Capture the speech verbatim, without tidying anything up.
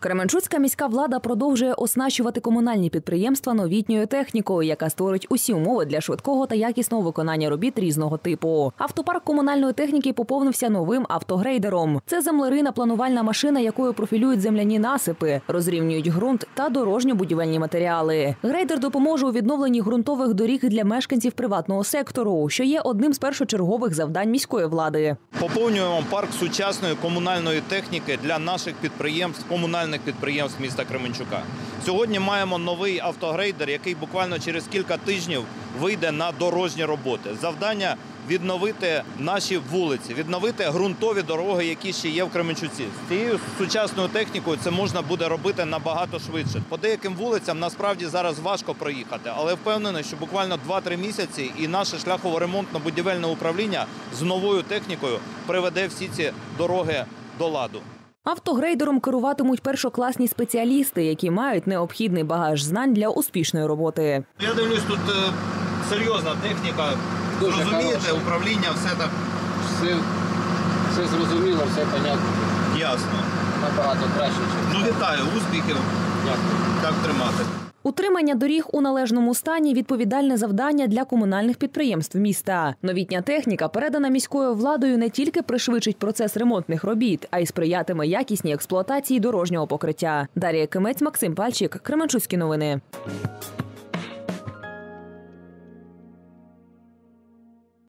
Кременчуцька міська влада продовжує оснащувати комунальні підприємства новітньою технікою, яка створить усі умови для швидкого та якісного виконання робіт різного типу. Автопарк комунальної техніки поповнився новим автогрейдером. Це землерийна планувальна машина, якою профілюють земляні насипи, розрівнюють ґрунт та дорожньо-будівельні матеріали. Грейдер допоможе у відновленні ґрунтових доріг для мешканців приватного сектору, що є одним з першочергових завдань міської влади. Поповнюємо парк сучасної комунальної техніки для наших підприємств, комунальних підприємств міста Кременчука. Сьогодні маємо новий автогрейдер, який буквально через кілька тижнів вийде на дорожні роботи. Завдання – відновити наші вулиці, відновити ґрунтові дороги, які ще є в Кременчуці. З цією сучасною технікою це можна буде робити набагато швидше. По деяким вулицям насправді зараз важко проїхати, але впевнений, що буквально два-три місяці і наше шляхово-ремонтно-будівельне управління з новою технікою приведе всі ці дороги до ладу. Автогрейдером керуватимуть першокласні спеціалісти, які мають необхідний багаж знань для успішної роботи. Я дивлюсь, тут е, серйозна техніка. Дуже розумієте, хороше. управління, все так Все, все зрозуміло, все понятно. ясно. Набагато краще, ніж. Ну, вітаю, успіхів. Дякую. Так тримати. Утримання доріг у належному стані – відповідальне завдання для комунальних підприємств міста. Новітня техніка, передана міською владою, не тільки пришвидшить процес ремонтних робіт, а й сприятиме якісній експлуатації дорожнього покриття. Дар'я Кимець, Максим Пальчик, Кременчуцькі новини.